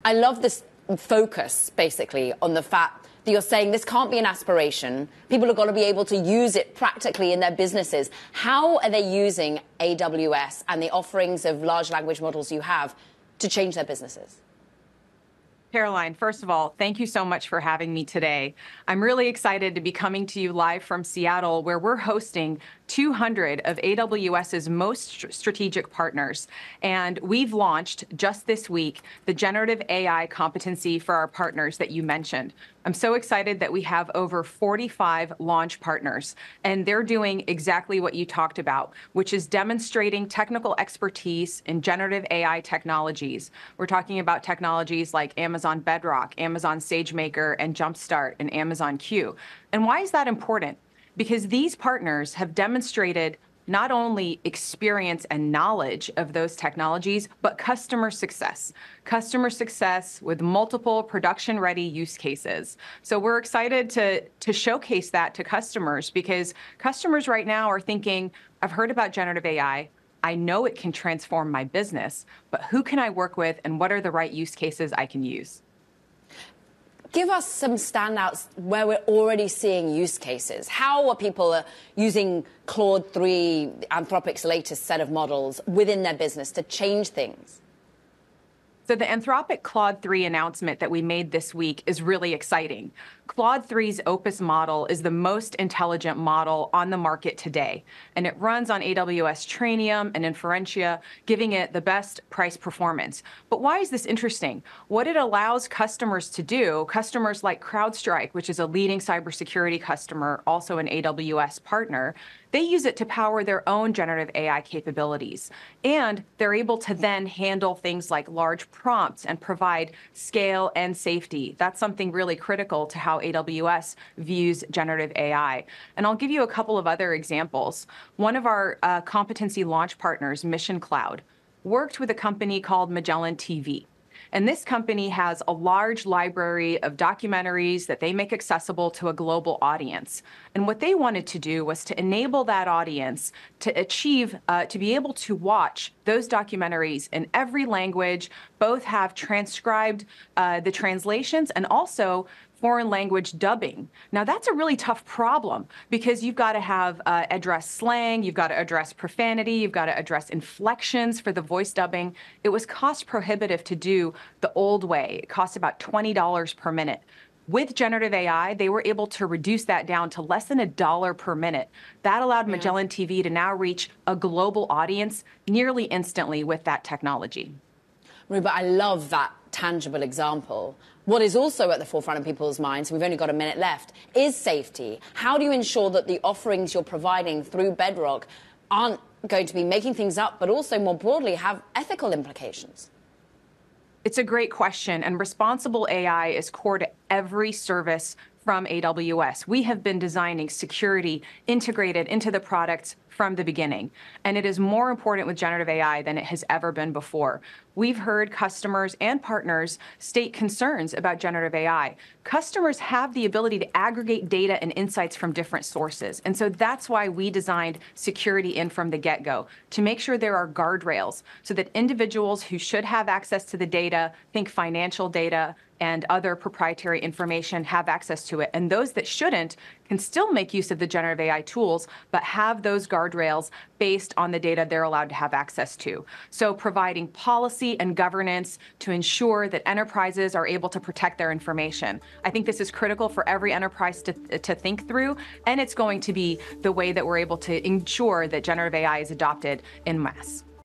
I love this focus, basically, on the fact that you're saying this can't be an aspiration. People have got to be able to use it practically in their businesses. How are they using AWS and the offerings of large language models you have to change their businesses? Caroline, first of all, thank you so much for having me today. I'm really excited to be coming to you live from Seattle, where we're hosting 200 of AWS's most strategic partners. And we've launched just this week the generative AI competency for our partners that you mentioned. I'm so excited that we have over 45 launch partners, and they're doing exactly what you talked about, which is demonstrating technical expertise in generative AI technologies. We're talking about technologies like Amazon Bedrock, Amazon SageMaker, and Jumpstart, and Amazon Q. And why is that important? Because these partners have demonstrated not only experience and knowledge of those technologies, but customer success with multiple production-ready use cases. So we're excited to showcase that to customers, because customers right now are thinking, I've heard about generative AI, I know it can transform my business, but who can I work with and what are the right use cases I can use? Give us some standouts where we're already seeing use cases. How are people using Claude 3, Anthropic's latest set of models, within their business to change things? So the Anthropic Claude 3 announcement that we made this week is really exciting. Claude 3's Opus model is the most intelligent model on the market today, and it runs on AWS Trainium and Inferentia, giving it the best price performance. But why is this interesting? What it allows customers to do, customers like CrowdStrike, which is a leading cybersecurity customer, also an AWS partner, they use it to power their own generative AI capabilities. And they're able to then handle things like large prompts and provide scale and safety. That's something really critical to how AWS views generative AI. And I'll give you a couple of other examples. One of our competency launch partners, Mission Cloud, worked with a company called Magellan TV. And this company has a large library of documentaries that they make accessible to a global audience. And what they wanted to do was to enable that audience to achieve, to be able to watch those documentaries in every language, both have transcribed the translations and also foreign language dubbing. Now, that's a really tough problem, because you've got to have address slang, you've got to address profanity, you've got to address inflections for the voice dubbing. It was cost prohibitive to do the old way. It cost about $20 per minute. With generative AI, they were able to reduce that down to less than $1 per minute. That allowed Magellan TV to now reach a global audience nearly instantly with that technology. Ruba, I love that tangible example. What is also at the forefront of people's minds, we've only got a minute left, is safety. How do you ensure that the offerings you're providing through Bedrock aren't going to be making things up, but also more broadly have ethical implications? It's a great question, and responsible AI is core to every service from AWS. We have been designing security integrated into the products from the beginning, and it is more important with generative AI than it has ever been before. We've heard customers and partners state concerns about generative AI. Customers have the ability to aggregate data and insights from different sources, and so that's why we designed security in from the get-go, to make sure there are guardrails so that individuals who should have access to the data, think financial data, and other proprietary information, have access to it. And those that shouldn't can still make use of the generative AI tools, but have those guardrails based on the data they're allowed to have access to. So providing policy and governance to ensure that enterprises are able to protect their information. I think this is critical for every enterprise to think through, and it's going to be the way that we're able to ensure that generative AI is adopted en masse.